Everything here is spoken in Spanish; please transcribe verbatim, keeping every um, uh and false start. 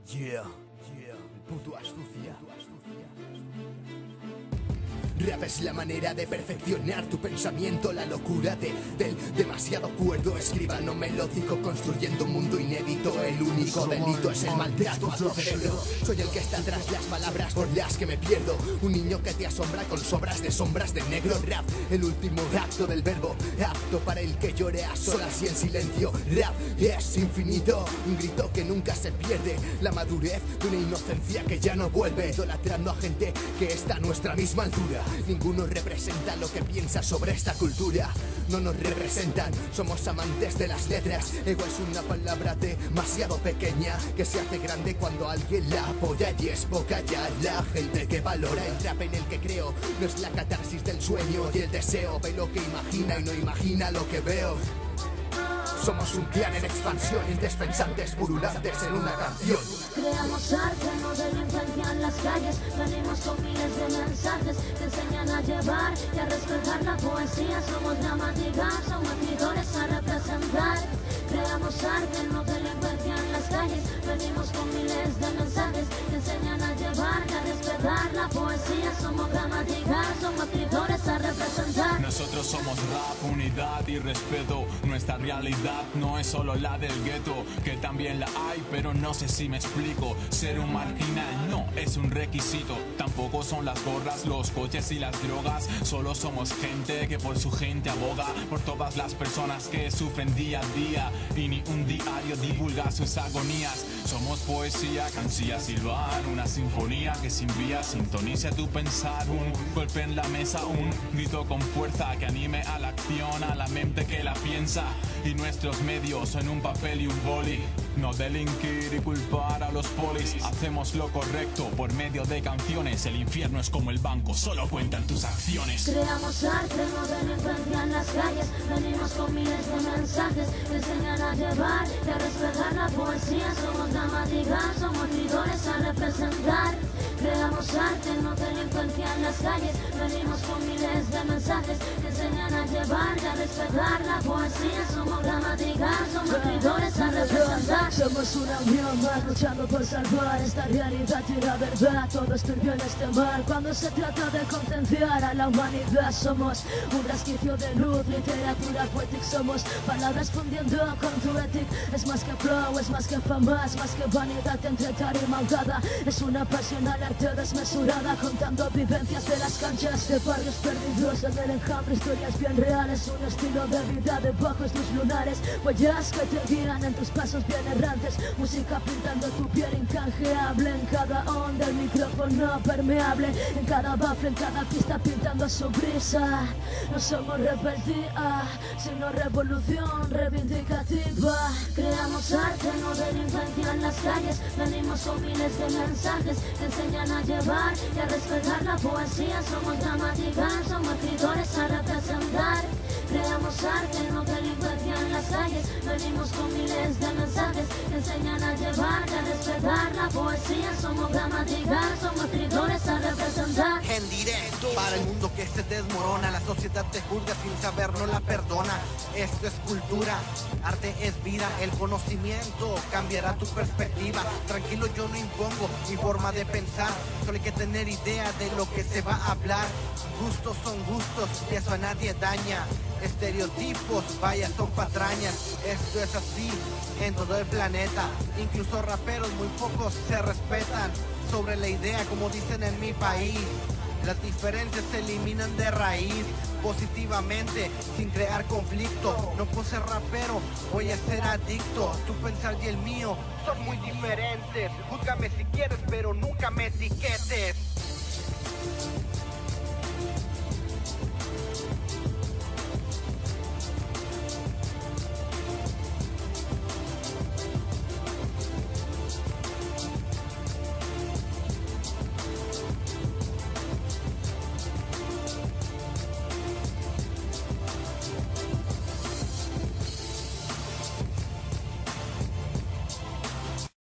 Yeah, yeah, puto astucia. Rap es la manera de perfeccionar tu pensamiento, la locura de, del demasiado cuerdo escribano melódico, construyendo un mundo inédito. El único delito es el maltrato a tu cerebro. Soy el que está tras las palabras por las que me pierdo, un niño que te asombra con sobras de sombras de negro. Rap, el último acto del verbo, apto para el que llore a solas y en silencio. Rap es infinito, un grito que nunca se pierde, la madurez de una inocencia que ya no vuelve, idolatrando a gente que está a nuestra misma altura. Ninguno representa lo que piensa sobre esta cultura. No nos representan, somos amantes de las letras. Ego es una palabra demasiado pequeña que se hace grande cuando alguien la apoya, y es poca ya la gente que valora el rap en el que creo. No es la catarsis del sueño y el deseo, ve lo que imagina y no imagina lo que veo. Somos un clan en expansión, indispensables, purulantes en una canción. Creamos arte, no delincuencia en las calles. Venimos con miles de mensajes que enseñan a llevar y a respetar la poesía. Somos dramática, somos escritores a representar. Creamos arte, no delincuencia en las calles. Venimos con miles de mensajes que enseñan a llevar y a respetar la poesía. Somos dramática, somos escritores a representar. Nosotros somos rap, unidad y respeto. Nuestra realidad no es solo la del gueto, que también la hay, pero no sé si me explico. Ser un marginal no es un requisito, tampoco son las gorras, los coches y las drogas. Solo somos gente que por su gente aboga, por todas las personas que sufren día a día, y ni un diario divulga sus agonías. Somos poesía, cancilla silban, una sinfonía que sin vía sintonice tu pensar. Un golpe en la mesa, un grito con fuerza que anime a la acción, a la mente que la piensa. Y nuestros medios son un papel y un boli. No delinquir y culpar a los polis. Hacemos lo correcto por medio de canciones. El infierno es como el banco, solo cuentan tus acciones. Creamos arte, no delincuencia en las calles. Venimos con miles de mensajes que enseñan a llevar y a respetar la poesía. Somos dramáticas, somos escritores a representar. Creamos arte, no delincuencia en las calles. Venimos con miles de mensajes que enseñan a llevar y a respetar la poesía. Somos dramáticas, somos escritores a representar. Somos una unión más luchando por salvar esta realidad y la verdad. Todo es turbio en este mar cuando se trata de concienciar a la humanidad. Somos un resquicio de luz, literatura poética. Somos palabras fundiendo con tu ética. Es más que flow, es más que fama, es más que vanidad entre tarima ahogada. Es una pasional arte desmesurada, contando vivencias de las canchas de barrios perdidos en el enjambre, historias bien reales. Un estilo de vida de bajos luz lunares, huellas que te guían en tus pasos bien errantes. Música pintando tu piel incanjeable, en cada onda el micrófono permeable, en cada bafle, en cada pista pintando su brisa. No somos rebeldía, sino revolución reivindicativa. Creamos arte, no delincuencia en las calles. Venimos con miles de mensajes que enseñan a llevar y a respetar la poesía. Somos dramáticas, somos escritores a representar. Creamos arte, no delincuencia en las calles. Venimos con miles de mensajes que enseñan a llevar y a respetar la poesía. Somos dramáticas, somos escritores a representar. En directo para el mundo que se desmorona, la sociedad te juzga sin saber, no la perdona. Esto es cultura, arte es vida, el conocimiento cambiará tu perspectiva. Tranquilo, yo no impongo mi forma de pensar, solo hay que tener idea de lo que se va a hablar. Gustos son gustos y eso a nadie daña. Estereotipos, vaya, son patrañas. Esto es así en todo el planeta. Incluso raperos muy pocos se respetan sobre la idea, como dicen en mi país. Las diferencias se eliminan de raíz, positivamente, sin crear conflicto. No puedo ser rapero, voy a ser adicto. Tu pensar y el mío son muy diferentes. Júzgame si quieres, pero nunca me etiquetes.